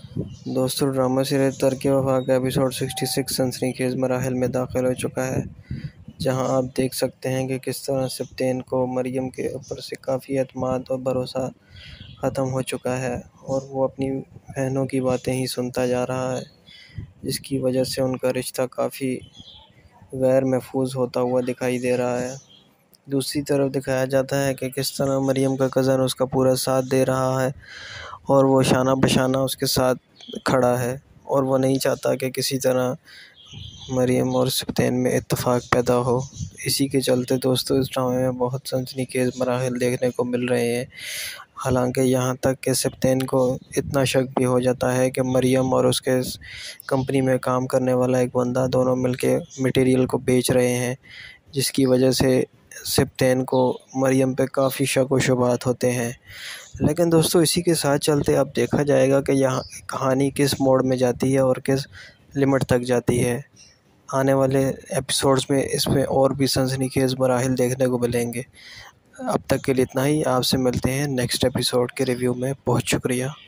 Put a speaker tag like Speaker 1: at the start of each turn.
Speaker 1: दोस्तों, drama series तरकीब वफा का एपिसोड 66 सनसनीखेज मराहिल में दाखिल हो चुका है, जहां आप देख सकते हैं कि किस तरह सब्तैन को मरियम के ऊपर से काफ़ी एतमाद और भरोसा ख़त्म हो चुका है और वो अपनी बहनों की बातें ही सुनता जा रहा है, जिसकी वजह से उनका रिश्ता काफ़ी गैर महफूज होता हुआ दिखाई दे रहा है। दूसरी तरफ दिखाया जाता है कि किस तरह मरियम का कज़न उसका पूरा साथ दे रहा है और वो शाना बशाना उसके साथ खड़ा है और वो नहीं चाहता कि किसी तरह मरियम और सब्तैन में इत्तेफाक पैदा हो। इसी के चलते दोस्तों, इस ड्रामे में बहुत सनसनीखेज मराहिल देखने को मिल रहे हैं। हालांकि यहाँ तक कि सब्तैन को इतना शक भी हो जाता है कि मरियम और उसके कंपनी में काम करने वाला एक बंदा दोनों मिलके मटेरियल को बेच रहे हैं, जिसकी वजह से सब्तैन को मरियम पे काफ़ी शक व शुबहात होते हैं। लेकिन दोस्तों, इसी के साथ चलते अब देखा जाएगा कि यहाँ कहानी किस मोड़ में जाती है और किस लिमिट तक जाती है। आने वाले एपिसोड्स में इसमें और भी सनसनीखेज मराहिल देखने को मिलेंगे। अब तक के लिए इतना ही। आपसे मिलते हैं नेक्स्ट एपिसोड के रिव्यू में। बहुत शुक्रिया।